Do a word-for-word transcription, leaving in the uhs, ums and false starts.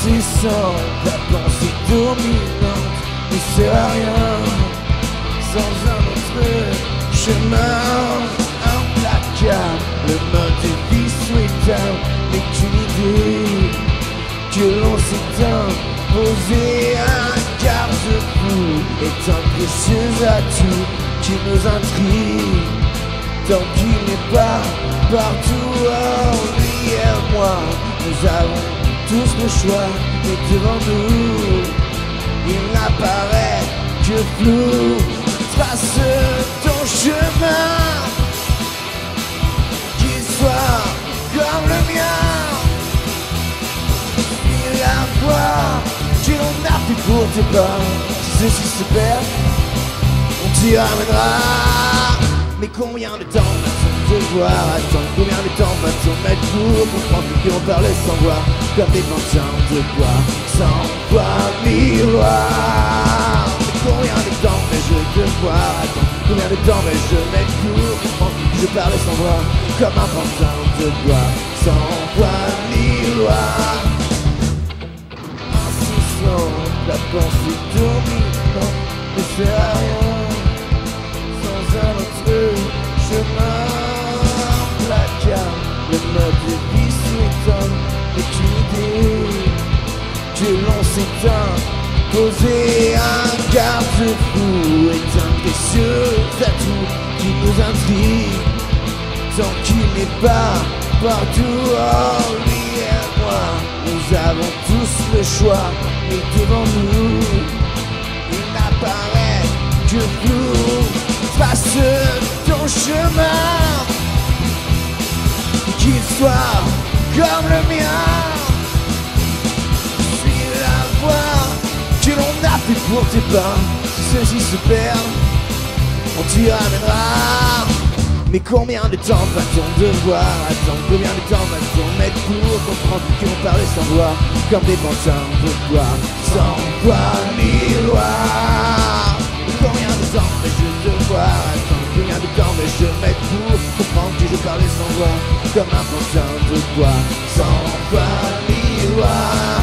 incessant, la pensée dominante ne sert à rien sans un autre chemin implacable. Le mode de vie souhaitable est une idée que l'on s'est imposé. Un garde-fou est un précieux atout qui nous intrigue, tant qu'il n'est pas partout. Oh, lui et moi, nous avons tous le choix, et devant nous, il n'apparaît que flou. Trace ton chemin, qu'il soit comme le mien. Suis la voie que l'on a fait pour tes pas. Si ceci se perd, on t'y ramènera. Mais combien de temps va-t-on devoir attendre? Combien de temps va-t-on mettre pour comprendre qu'on parlait sans voir, comme des pantins de bois, sans voir miroir? Mais combien de temps vais-je devoir attendre? Combien de temps vais-je mettre pour comprendre que je parlais sans voir, comme un pantin de bois, sans voir miroir? Insistant, la pensée dominante ne sert à rien sans un autre chemin implacable. Le mode de vie souhaitable est une idée que l'on s'est imposé. Un garde-fou est un précieux atout qui nous intrigue, tant qu'il n'est pas partout. Oh, lui et moi, nous avons tous le choix, mais devant nous, il n'apparaît que flou. Trace ton chemin, qu'il soit comme le mien. Suis la voie que l'on a fait pour tes pas. Si ceux-ci se perdent, on t'y ramènera. Mais combien de temps va-t-on devoir attendre? Combien de temps va-t-on mettre pour comprendre qu'on parlait sans voir, comme des pantins de bois, sans voir miroir? Combien de temps vais-je devoir attendre? Combien de temps vais-je mettre pour comprendre que je parlais sans voir, comme un pantin de bois, sans voir miroir?